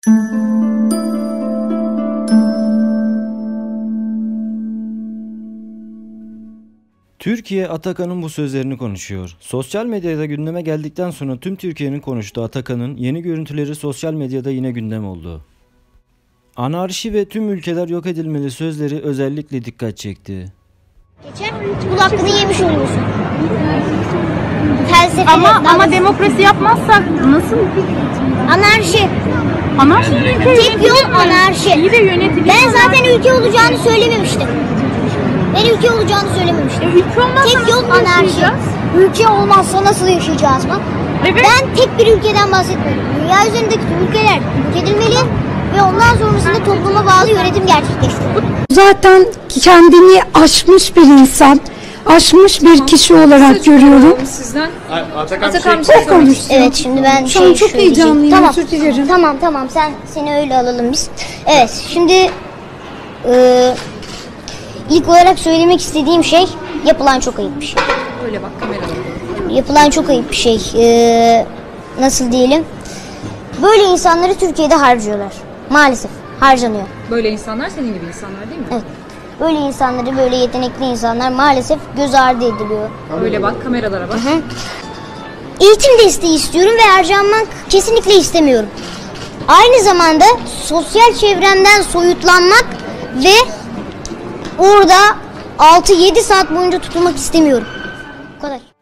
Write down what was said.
Türkiye, Atakan'ın bu sözlerini konuşuyor. Sosyal medyada gündeme geldikten sonra tüm Türkiye'nin konuştuğu Atakan'ın yeni görüntüleri sosyal medyada yine gündem oldu. Anarşi ve tüm ülkeler yok edilmeli sözleri özellikle dikkat çekti. Geçer, kul hakkını yemiş oluyorsun. Ama demokrasi yapmazsak nasıl? Anarşi. Anarşi Tek yol anarşi. İyi de yönetilir. Ben zaten ülke olacağını söylememiştim. Ülke olacağını söylememiştim. Ülke olmazsa tek yol nasıl anarşi. yaşayacağız? Ülke olmazsa nasıl yaşayacağız mı? Evet. Ben tek bir ülkeden bahsetmiyorum. Dünya üzerindeki tüm ülkeler yok edilmeli ve ondan sonrasında topluma bağlı yönetim gerçekleştirilir. Zaten kendini aşmış bir insan, aşmış bir kişi olarak görüyorum. Sizden. Atakan konuş. Evet, şimdi ben Şu an çok heyecanlıyım. Tamam. Özür dilerim. Tamam. Seni öyle alalım biz. Evet, şimdi ilk olarak söylemek istediğim şey yapılan çok ayıp bir şey. Öyle bak kamerada. Yapılan çok ayıp bir şey. Nasıl diyelim? Böyle insanları Türkiye'de harcıyorlar. Maalesef harcanıyor. Böyle insanlar senin gibi insanlar değil mi? Evet. Böyle insanları, böyle yetenekli insanlar maalesef göz ardı ediliyor. Öyle bak kameralara bak. Eğitim desteği istiyorum ve harcanmak kesinlikle istemiyorum. Aynı zamanda sosyal çevremden soyutlanmak ve orada 6-7 saat boyunca tutulmak istemiyorum. Bu kadar.